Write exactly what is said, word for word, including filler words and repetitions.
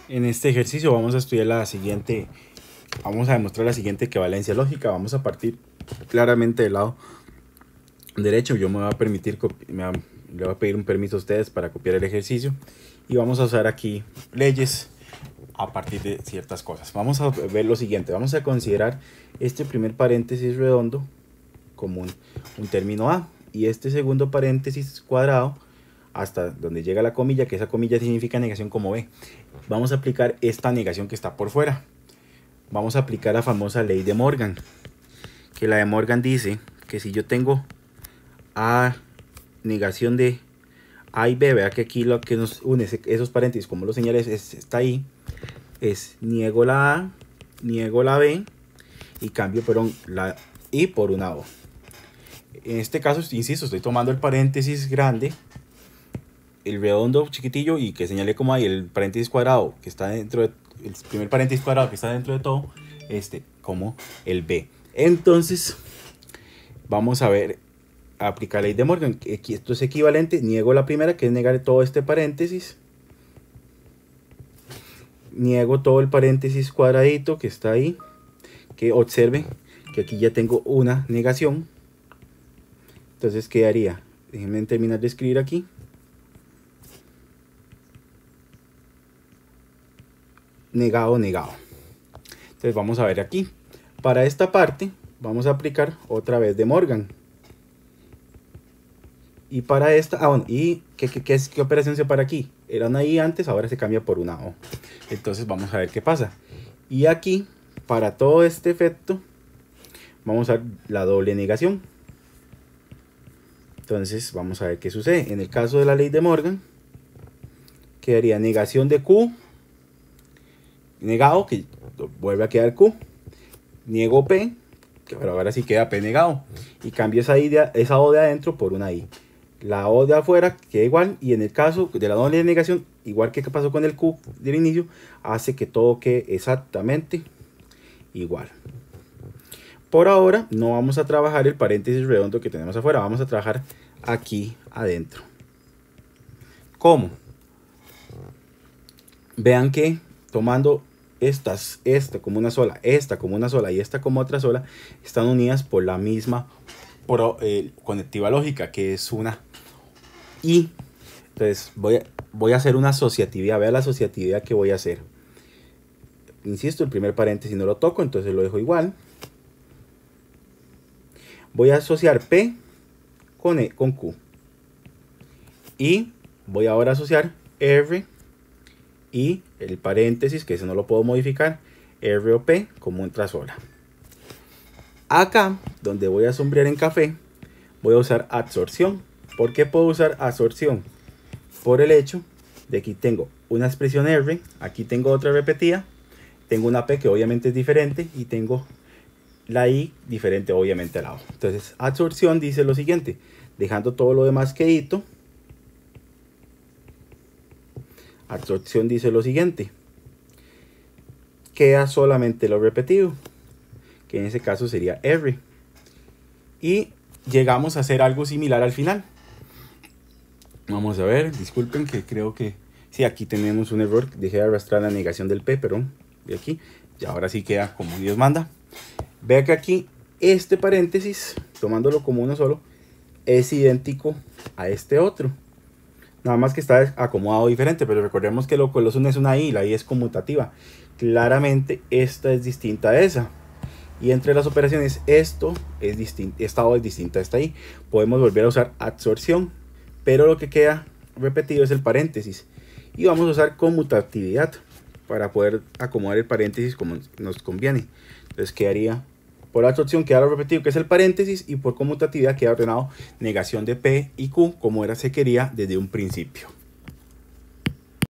En este ejercicio vamos a estudiar la siguiente, vamos a demostrar la siguiente equivalencia lógica. Vamos a partir claramente del lado derecho. Yo me voy a permitir, me va, le voy a pedir un permiso a ustedes para copiar el ejercicio y vamos a usar aquí leyes a partir de ciertas cosas. Vamos a ver lo siguiente, vamos a considerar este primer paréntesis redondo como un, un término A y este segundo paréntesis cuadrado hasta donde llega la comilla, que esa comilla significa negación como B. Vamos a aplicar esta negación que está por fuera. Vamos a aplicar la famosa ley de Morgan, que la de Morgan dice que si yo tengo A negación de A y B, vea que aquí lo que nos une esos paréntesis, como lo señalé, es, está ahí, es niego la A, niego la B y cambio perdón, la I por una O. En este caso, insisto, estoy tomando el paréntesis grande, el redondo chiquitillo y que señalé como hay el paréntesis cuadrado que está dentro de, el primer paréntesis cuadrado que está dentro de todo, este como el B. Entonces vamos a ver, a aplicar la ley de Morgan. Aquí esto es equivalente, niego la primera, que es negar todo este paréntesis, niego todo el paréntesis cuadradito que está ahí, que observe que aquí ya tengo una negación. Entonces quedaría, déjenme terminar de escribir aquí, negado, negado. Entonces vamos a ver aquí, para esta parte vamos a aplicar otra vez de Morgan. Y para esta, ah bueno, y ¿qué, qué, qué, es, qué operación se para aquí? Era una I antes, ahora se cambia por una O. Entonces vamos a ver qué pasa. Y aquí, para todo este efecto, vamos a ver la doble negación. Entonces vamos a ver qué sucede. En el caso de la ley de Morgan, quedaría negación de Q, negado, que vuelve a quedar Q, niego P, que ahora sí queda P negado, y cambio esa, I de, esa O de adentro por una I. La O de afuera queda igual, y en el caso de la doble negación, igual que pasó con el Q del inicio, hace que todo quede exactamente igual. Por ahora no vamos a trabajar el paréntesis redondo que tenemos afuera, vamos a trabajar aquí adentro. ¿Cómo? Vean que tomando estas, esta como una sola, esta como una sola y esta como otra sola, están unidas por la misma por, eh, conectiva lógica, que es una I. Entonces voy a, voy a hacer una asociatividad. Vea la asociatividad que voy a hacer. Insisto, el primer paréntesis no lo toco, entonces lo dejo igual. Voy a asociar P con, e, con Q. Y voy ahora a asociar R y el paréntesis, que eso no lo puedo modificar, R o P como otra sola. Acá, donde voy a sombrear en café, voy a usar absorción. ¿Por qué puedo usar absorción? Por el hecho de que aquí tengo una expresión R, aquí tengo otra repetida, tengo una P que obviamente es diferente y tengo la I diferente obviamente al lado. Entonces absorción dice lo siguiente, dejando todo lo demás quedito. Absorción dice lo siguiente, queda solamente lo repetido, que en ese caso sería R, y llegamos a hacer algo similar al final. Vamos a ver, disculpen que creo que sí, aquí tenemos un error, dejé de arrastrar la negación del P, pero de aquí, y ahora sí queda como Dios manda. Vea que aquí este paréntesis, tomándolo como uno solo, es idéntico a este otro. Nada más que está acomodado diferente, pero recordemos que lo que los une es una I, la I es conmutativa. Claramente esta es distinta a esa. Y entre las operaciones esto es distinto, esta O es distinta a esta I. Podemos volver a usar absorción, pero lo que queda repetido es el paréntesis. Y vamos a usar conmutatividad para poder acomodar el paréntesis como nos conviene. Entonces quedaría, por absorción queda lo repetido que es el paréntesis, y por conmutatividad queda ordenado negación de P y Q como era se quería desde un principio.